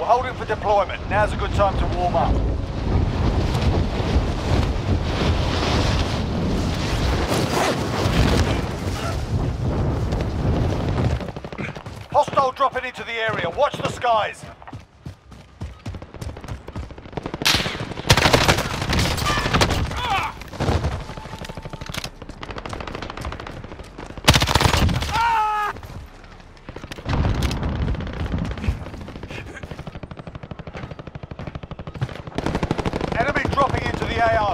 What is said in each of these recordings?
holding for deployment. Now's a good time to warm up. Hostile dropping into the area. Watch the skies. Enemy dropping into the AO.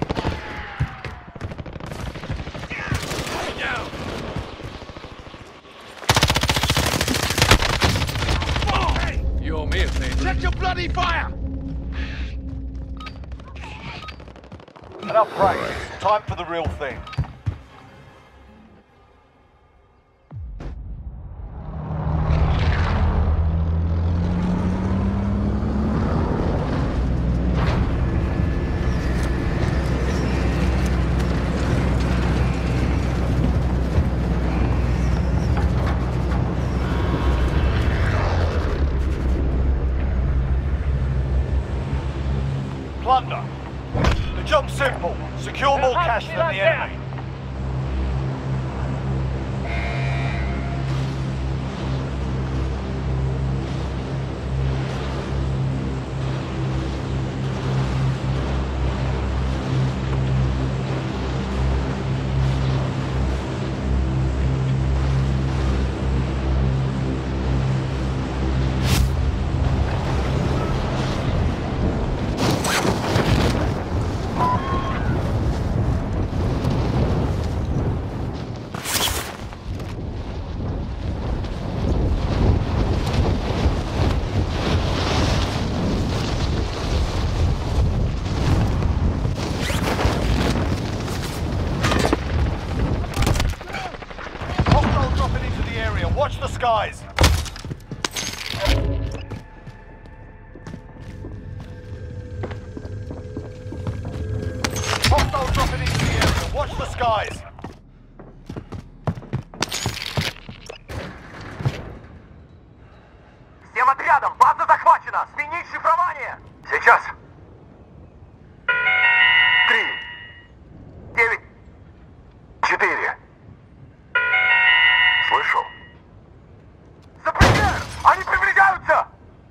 You owe me a favor. Check your bloody fire! Enough practice. Time for the real thing. Plunder. The job's simple. Secure more cash than the enemy. Watch the skies! Hostile dropping into the area. Watch the skies! Всем отрядам! База захвачена! Сменить шифрование! Сейчас! 3, 9, 4. Слышал? Запрещаю! Они приближаются!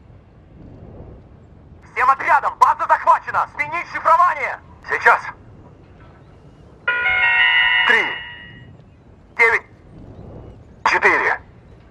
Всем отрядам! База захвачена! Сменить шифрование! Сейчас! 3, 9, 4.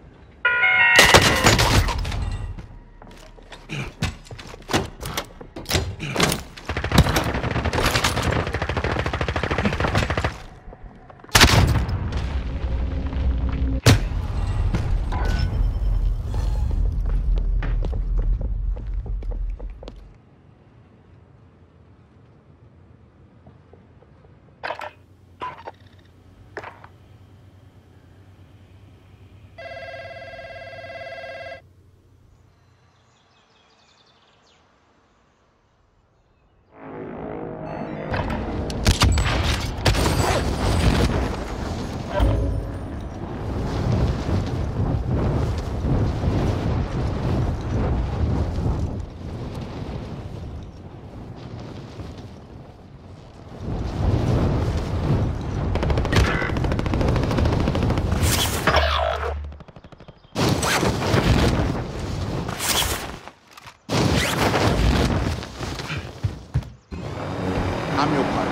I'm your partner.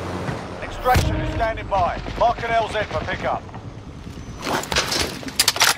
Extraction is standing by. Mark an LZ for pickup.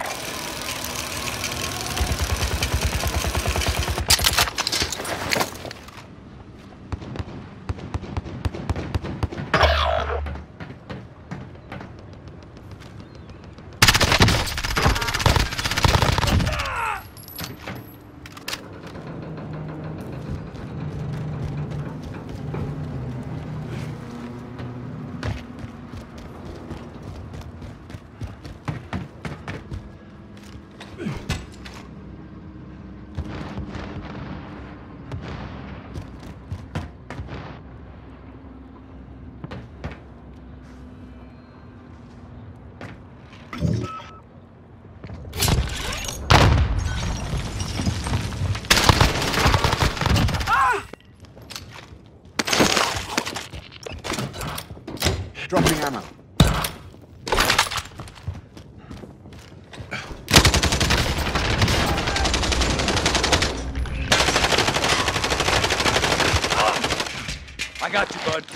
I got you, bud.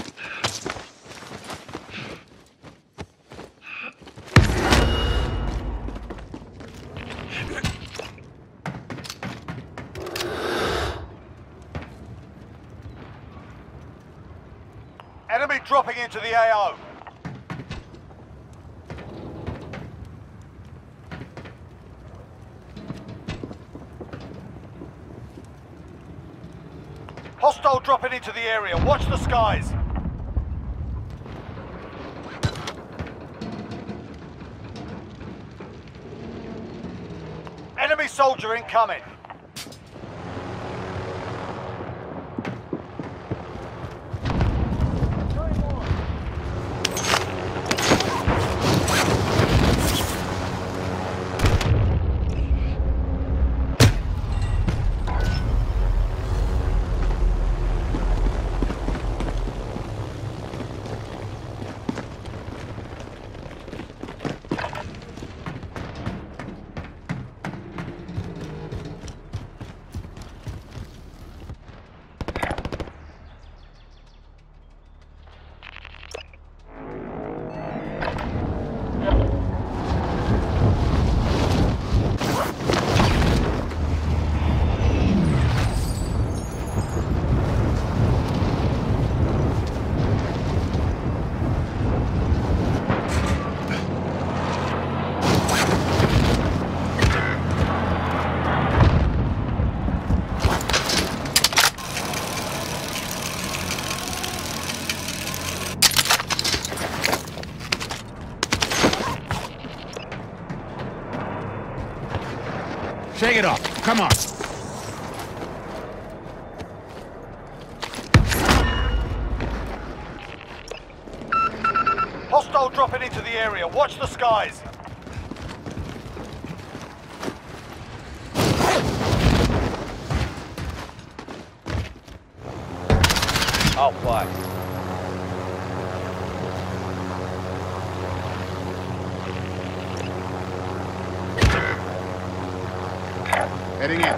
Enemy dropping into the AO. Hostile dropping into the area. Watch the skies. Enemy soldier incoming. Shake it off. Come on. Hostile dropping into the area. Watch the skies. I'll fly. Heading in.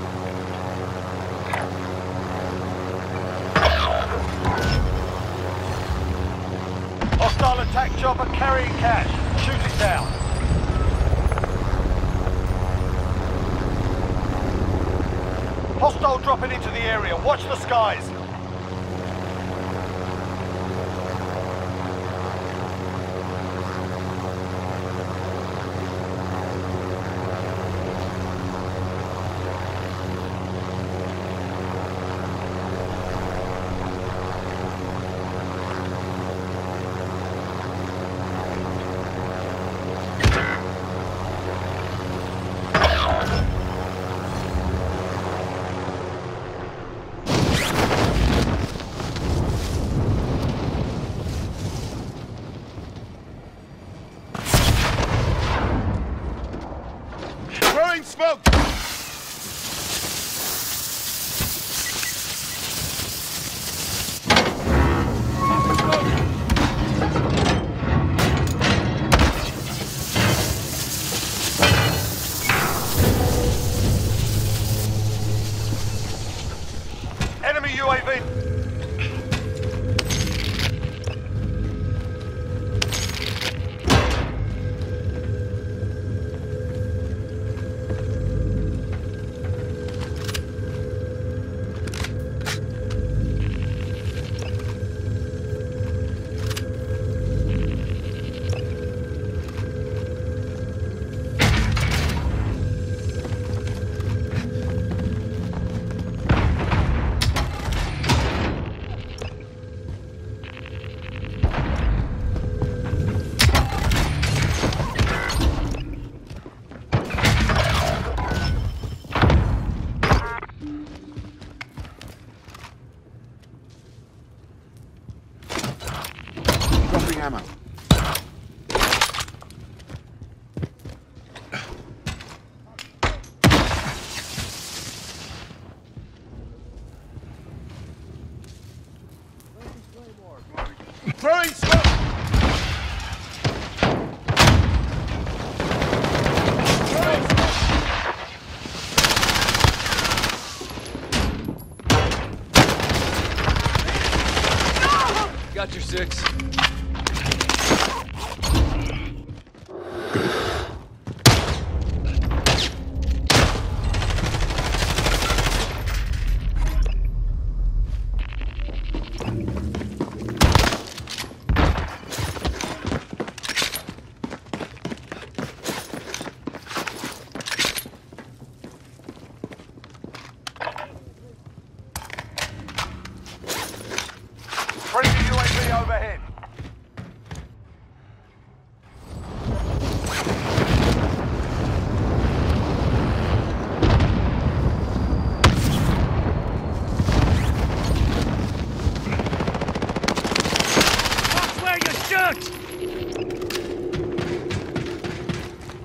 Hostile attack chopper carrying cash. Shoot it down. Hostile dropping into the area. Watch the skies. Throwing smoke! Enemy UAV.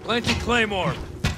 Planting Claymore.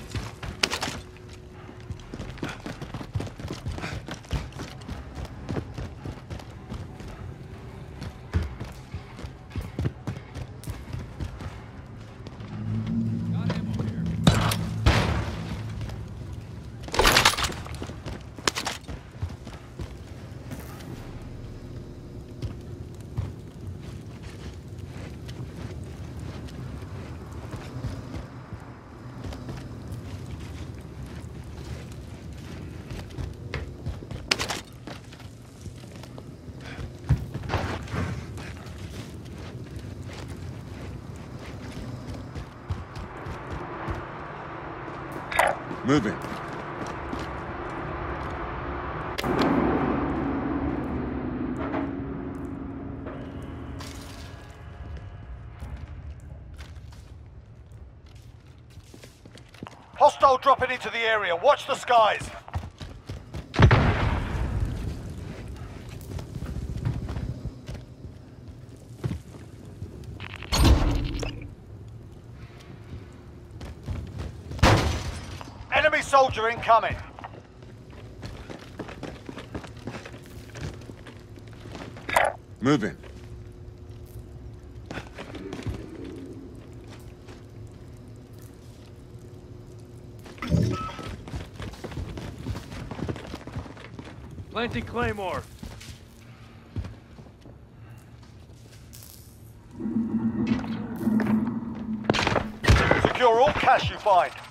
Moving. Hostile dropping into the area. Watch the skies. Enemy soldier incoming. Moving. Planting Claymore. Secure all cash you find.